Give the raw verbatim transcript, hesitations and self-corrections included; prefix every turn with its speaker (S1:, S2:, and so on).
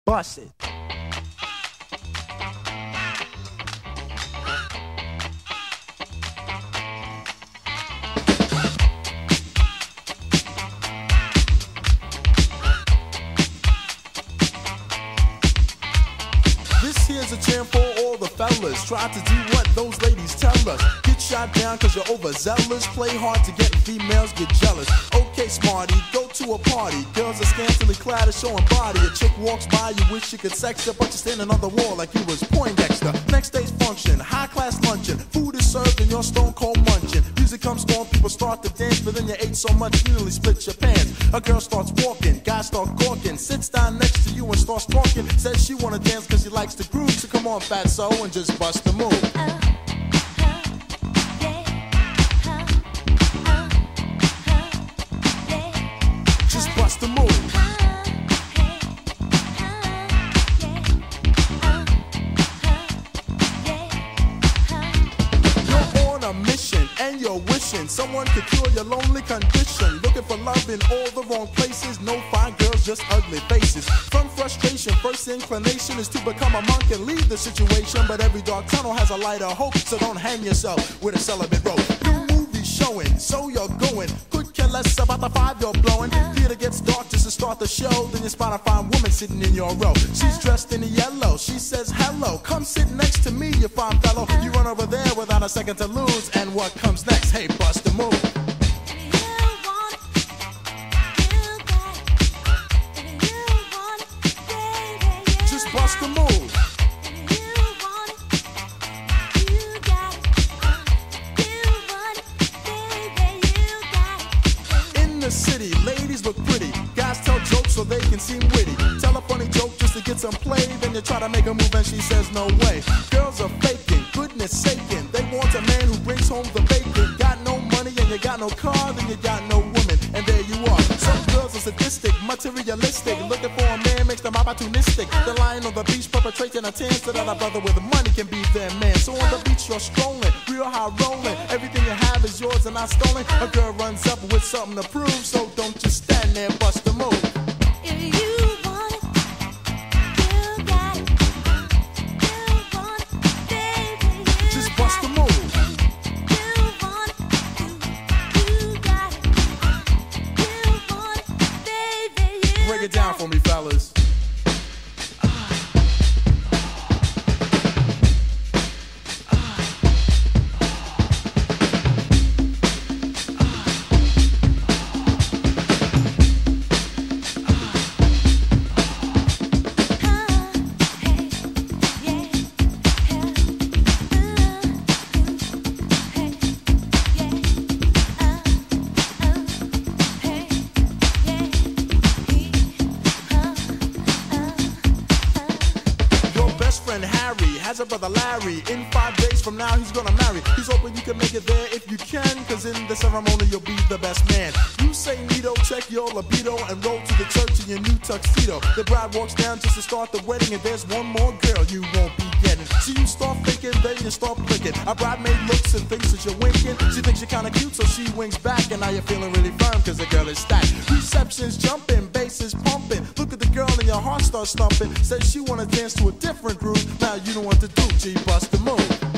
S1: Bust it.
S2: This here's a jam for all the fellas. Try to do what those ladies tell us. Get shot down cause you're overzealous. Play hard to get and females get jealous. Okay, smarty, go to a party. Girls are scantily clad and showing body. A chick walks by, you wish you could sex her, but you're standing on the wall like you was Poindexter. Next day's function, high class luncheon. Food is served and you're stone cold munching. Music comes on, people start to dance, but then you ate so much you nearly split your pants. A girl starts walking, guys start gawking, sits down next to you and starts talking. Says she wanna dance cause she likes the groove, so come on fatso and just bust the move. Just bust the move. You're on a mission and you're wishing someone could cure your lonely condition. Looking for love in all the wrong places. No fine girls, just ugly faces. From frustration, first inclination is to become a monk and leave the situation. But every dark tunnel has a light of hope, so don't hang yourself with a celibate rope. New movie showing, so you're going. Could care less about the five you're blowing. Theater gets dark just to start the show. Then you spot a fine woman sitting in your row. She's dressed in yellow, she says hello. Come sit next to me, you fine fellow. You run over there without a second to lose. And what comes next? Hey, bust the move. Just bust the move. In the city, ladies look pretty. Guys tell jokes so they can seem witty. Tell a funny joke just to get some play. Then you try to make a move and she says no way. Girls are faking, goodness saking. They want a man who brings home the bacon. Got no money and you got no car, then you got no woman. And there you are. Some girls are sadistic, materialistic. Looking for a man makes them opportunistic. They're lying on the beach perpetrating a tan so that a brother with money can be their man. So on the beach you're strolling, real high rolling. Everything you have is yours and not stolen. A girl runs up with something to prove, so don't just stand there, bust the move.
S3: If you want it, you got it. You want it, baby, you
S2: Just bust the move.
S3: You want it, you, you got it. You want it, baby, you
S2: Break it down for me, fellas. Harry has a brother Larry. In five days from now he's gonna marry. He's hoping you can make it there if you can, cause in the ceremony you'll be the best man. You say neato, check your libido, and roll to the church in your new tuxedo. The bride walks down just to start the wedding, and there's one more girl you won't be getting. So you start thinking, then you start blinking. A bridemaid looks and thinks that you're winking. She thinks you're kinda cute, so she winks back, and now you're feeling really firm cause the girl is stacked. Reception's jumping, bass is pumping. Look at the girl and your heart starts thumping. Says she wanna dance to a different groove. Now you know what to do, G, bust the move.